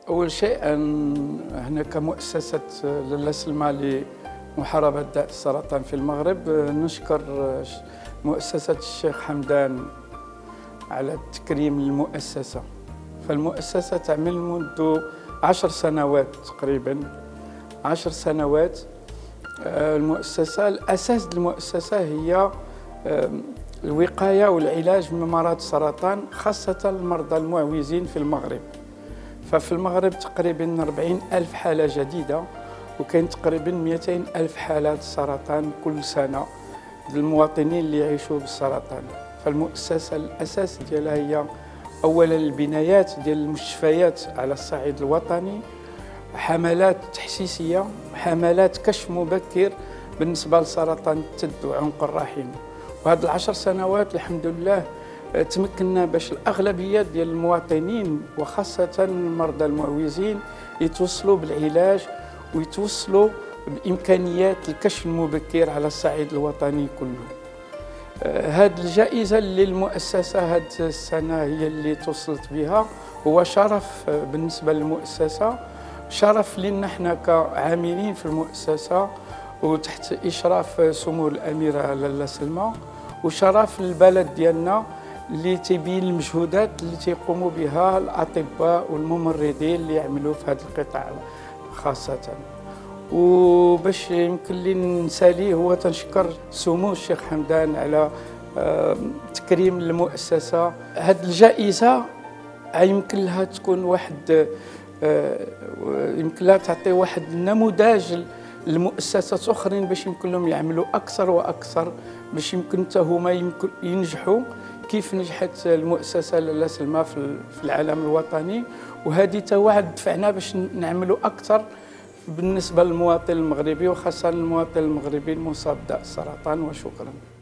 أول شيء هنا كمؤسسة لاله سلمى لمحاربة داء السرطان في المغرب نشكر مؤسسة الشيخ حمدان على تكريم المؤسسة. فالمؤسسة تعمل منذ 10 سنوات تقريبا 10 سنوات. المؤسسة الأساس المؤسسة هي الوقاية والعلاج من مرض السرطان خاصة المرضى المعوزين في المغرب. ففي المغرب تقريبا 40 ألف حالة جديدة، وكاين تقريبا 200 ألف حالة سرطان كل سنة للمواطنين اللي يعيشوا بالسرطان. فالمؤسسة الأساس ديالها هي أولا البنايات ديال المستشفيات على الصعيد الوطني، حملات تحسيسية، حملات كشف مبكر بالنسبة لسرطان الثدي وعنق الرحم. وهذه 10 سنوات الحمد لله تمكنا باش الأغلبية ديال المواطنين وخاصة المرضى المعوزين يتوصلوا بالعلاج ويتوصلوا بإمكانيات الكشف المبكر على الصعيد الوطني كله. هذه الجائزة اللي المؤسسة هذه السنة هي اللي توصلت بها هو شرف بالنسبة للمؤسسة، شرف لنا احنا كعاملين في المؤسسة وتحت إشراف سمو الأميرة لاله سلمى، وشرف للبلد ديالنا اللي تيبين المجهودات اللي تيقوموا بها الأطباء والممرضين اللي يعملوا في هذا القطاع خاصة. وباش يمكن لي نسالي هو تنشكر سمو الشيخ حمدان على تكريم المؤسسة. هذه الجائزة يمكن لها تكون واحد يمكن لها تعطي واحد النموذج لمؤسسات أخرين باش يمكن لهم يعملوا أكثر وأكثر باش يمكن حتى هما ينجحوا كيف نجحت المؤسسة لاله سلمى في العالم الوطني. وهذه توعد دفعنا باش نعملوا أكثر بالنسبة للمواطن المغربي وخاصة المواطن المغربي المصاب بداء السرطان. وشكرا.